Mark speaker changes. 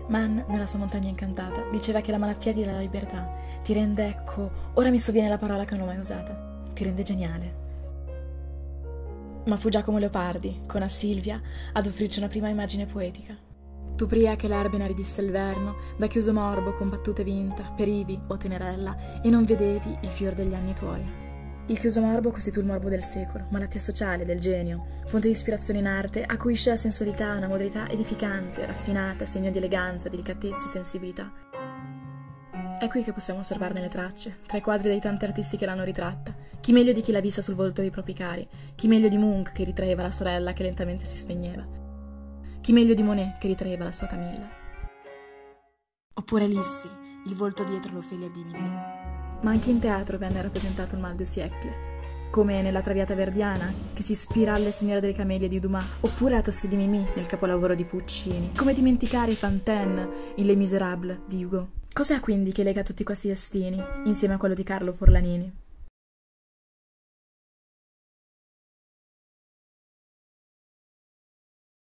Speaker 1: Mann, nella sua montagna incantata, diceva che la malattia ti dà la libertà, ti rende, ecco, ora mi sovviene la parola che non ho mai usata, ti rende geniale. Ma fu Giacomo Leopardi, con a Silvia, ad offrirci una prima immagine poetica. Tu pria che l'erba inaridisse il verno, da chiuso morbo con battute vinta, perivi, o tenerella, e non vedevi il fior degli anni tuoi. Il chiuso morbo costituì il morbo del secolo, malattia sociale, del genio, fonte di ispirazione in arte, acuisce la sensualità, una modalità edificante, raffinata, segno di eleganza, delicatezza e sensibilità. È qui che possiamo osservarne le tracce, tra i quadri dei tanti artisti che l'hanno ritratta. Chi meglio di chi l'ha vista sul volto dei propri cari, chi meglio di Munch che ritraeva la sorella che lentamente si spegneva, chi meglio di Monet che ritraeva la sua Camilla. Oppure Lissi, il volto dietro l'Ofelia di Millet. Ma anche in teatro venne rappresentato il mal du siècle, come nella Traviata verdiana, che si ispira alle Signore delle Camelie di Dumas, oppure a Tosse di Mimì nel capolavoro di Puccini. Come dimenticare Fantine in Les Misérables di Hugo? Cos'è quindi che lega tutti questi destini, insieme a quello di Carlo Forlanini?